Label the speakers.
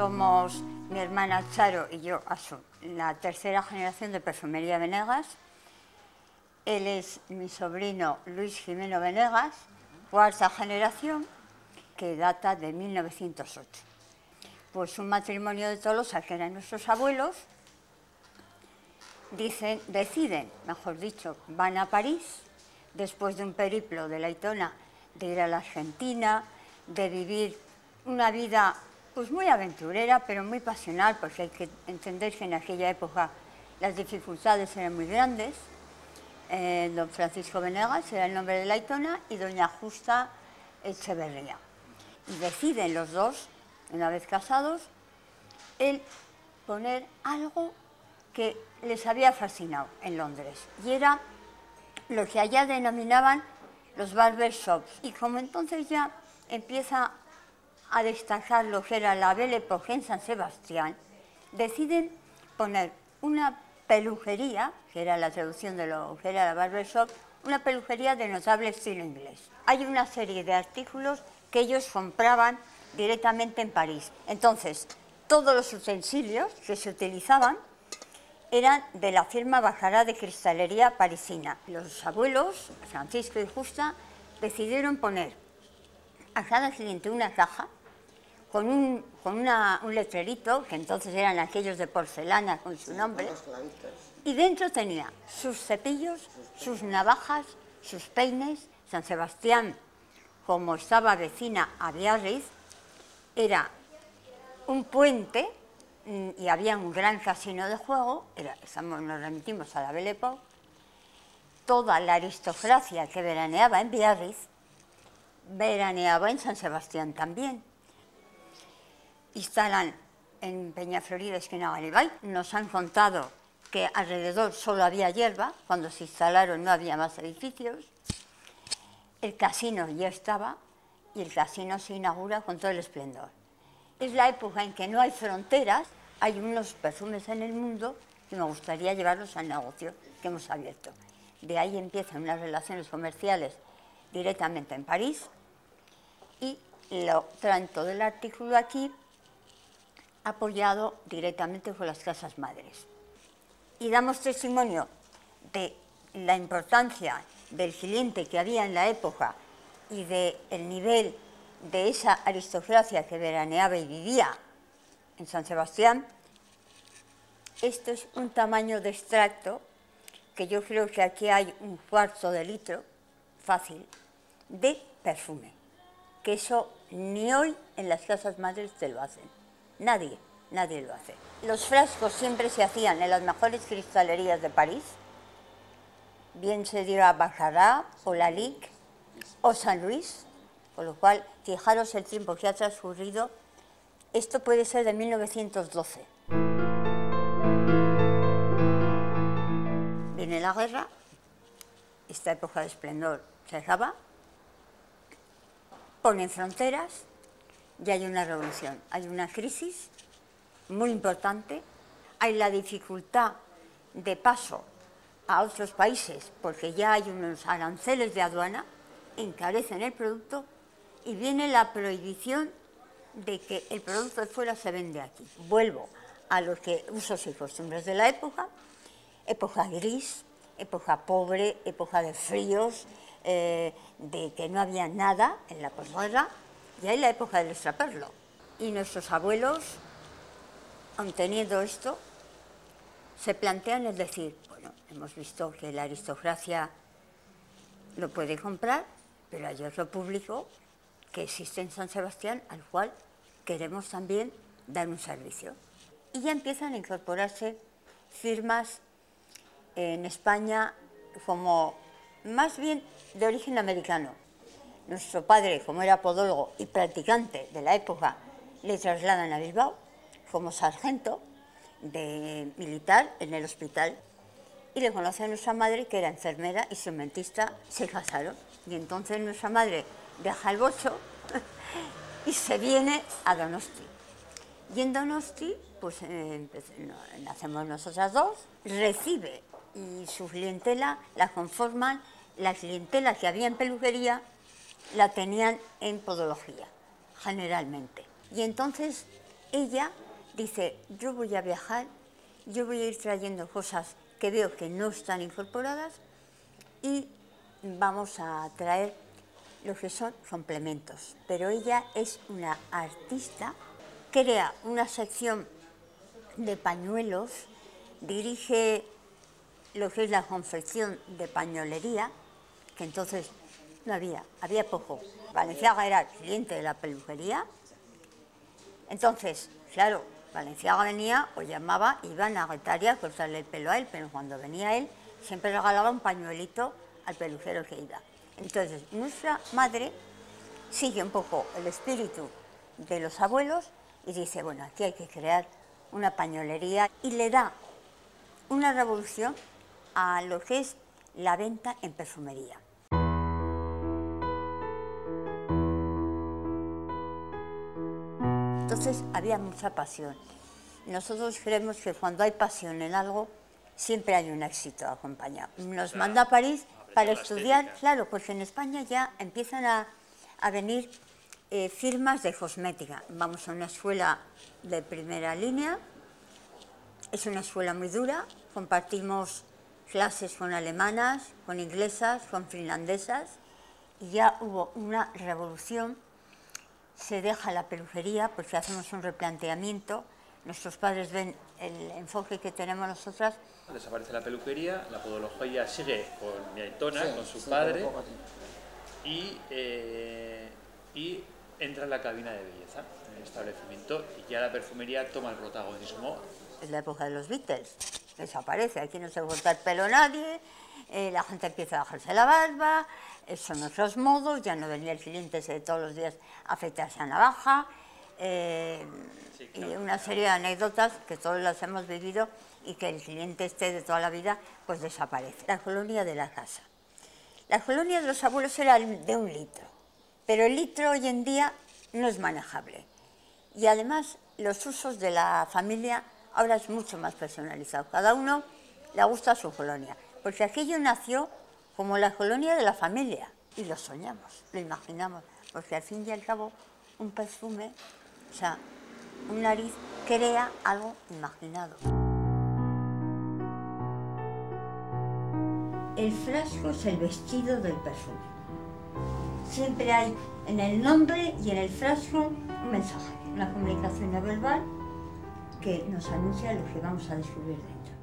Speaker 1: Somos mi hermana Charo y yo, la tercera generación de Perfumería Venegas. Él es mi sobrino Luis Jimeno Venegas, cuarta generación, que data de 1908. Pues un matrimonio de Tolosa, que eran nuestros abuelos, deciden, mejor dicho, van a París, después de un periplo de Laytona, de ir a la Argentina, de vivir una vida pues muy aventurera, pero muy pasional, porque hay que entender que en aquella época las dificultades eran muy grandes. Don Francisco Venegas era el nombre de Laytona y doña Justa Echeverría. Y deciden los dos, una vez casados, el poner algo que les había fascinado en Londres, y era lo que allá denominaban los barber shops. Y como entonces ya empieza a destacar lo que era la Belle Époque en San Sebastián, deciden poner una peluquería, que era la traducción de lo que era la barber shop, una peluquería de notable estilo inglés. Hay una serie de artículos que ellos compraban directamente en París. Entonces, todos los utensilios que se utilizaban eran de la firma Baccarat de cristalería parisina. Los abuelos, Francisco y Justa, decidieron poner a cada cliente una caja con un letrerito, que entonces eran aquellos de porcelana con su nombre, y dentro tenía sus cepillos, sus navajas, sus peines. San Sebastián, como estaba vecina a Biarritz, era un puente y había un gran casino de juego, nos remitimos a la Belle Époque. Toda la aristocracia que veraneaba en Biarritz veraneaba en San Sebastián también. Instalan en Peñaflorida, esquina Garibay. Nos han contado que alrededor solo había hierba, cuando se instalaron no había más edificios. El casino ya estaba y el casino se inaugura con todo el esplendor. Es la época en que no hay fronteras, hay unos perfumes en el mundo y me gustaría llevarlos al negocio que hemos abierto. De ahí empiezan unas relaciones comerciales directamente en París y lo traen todo el artículo aquí, apoyado directamente con las casas madres. Y damos testimonio de la importancia del cliente que había en la época y del nivel de esa aristocracia que veraneaba y vivía en San Sebastián. Esto es un tamaño de extracto que yo creo que aquí hay un cuarto de litro, fácil, de perfume. Que eso ni hoy en las casas madres te lo hacen. Nadie lo hace. Los frascos siempre se hacían en las mejores cristalerías de París, bien se diga Baccarat o Lalique o Saint Louis, con lo cual, fijaros el tiempo que ha transcurrido. Esto puede ser de 1912. Viene la guerra, esta época de esplendor se acaba, ponen fronteras y hay una revolución, hay una crisis muy importante, hay la dificultad de paso a otros países porque ya hay unos aranceles de aduana, encarecen el producto y viene la prohibición de que el producto de fuera se vende aquí. Vuelvo a los usos y costumbres de la época gris, época pobre, época de fríos, de que no había nada en la posguerra, y hay la época del extraperlo. Y nuestros abuelos, aun teniendo esto, se plantean el decir, bueno, hemos visto que la aristocracia lo puede comprar, pero hay otro público que existe en San Sebastián al cual queremos también dar un servicio. Y ya empiezan a incorporarse firmas en España como más bien de origen americano. Nuestro padre, como era podólogo y practicante de la época, le trasladan a Bilbao como sargento de militar en el hospital y le conoce a nuestra madre, que era enfermera, instrumentista. Se casaron y entonces nuestra madre deja el bocho y se viene a Donosti. Y en Donosti, pues nacemos nosotras dos, recibe y su clientela la conforman, la clientela que había en peluquería la tenían en podología, generalmente. Y entonces ella dice, yo voy a viajar, yo voy a ir trayendo cosas que veo que no están incorporadas y vamos a traer lo que son complementos. Pero ella es una artista, crea una sección de pañuelos, dirige lo que es la confección de pañolería, que entonces no había poco. Balenciaga era cliente de la peluquería, entonces, claro, Balenciaga venía o llamaba, iban a Guetaria a cortarle el pelo a él, pero cuando venía él siempre regalaba un pañuelito al peluquero que iba. Entonces, nuestra madre sigue un poco el espíritu de los abuelos y dice, bueno, aquí hay que crear una pañolería, y le da una revolución a lo que es la venta en perfumería. Entonces había mucha pasión. Nosotros creemos que cuando hay pasión en algo, siempre hay un éxito acompañado. Nos manda a París para estudiar, claro, pues en España ya empiezan a venir firmas de cosmética. Vamos a una escuela de primera línea, es una escuela muy dura, compartimos clases con alemanas, con inglesas, con finlandesas, y ya hubo una revolución. Se deja la peluquería porque hacemos un replanteamiento. Nuestros padres ven el enfoque que tenemos nosotras.
Speaker 2: Desaparece la peluquería, la podología sigue con mi Aitona, con su padre, y entra en la cabina de belleza, en el establecimiento, y ya la perfumería toma el protagonismo.
Speaker 1: Es la época de los Beatles, desaparece, aquí no se corta el pelo nadie, la gente empieza a bajarse la barba, son otros modos, ya no venía el cliente de todos los días a afeitarse a navaja, sí, claro. Y una serie de anécdotas que todos las hemos vivido y que el cliente de toda la vida pues desaparece. La colonia de la casa. La colonia de los abuelos era de 1 litro, pero el litro hoy en día no es manejable. Y además los usos de la familia ahora es mucho más personalizado. Cada uno le gusta su colonia, porque aquello nació como la colonia de la familia y lo soñamos, lo imaginamos, porque al fin y al cabo un perfume, o sea, un nariz crea algo imaginado. El frasco es el vestido del perfume. Siempre hay en el nombre y en el frasco un mensaje, una comunicación no verbal que nos anuncia lo que vamos a descubrir dentro.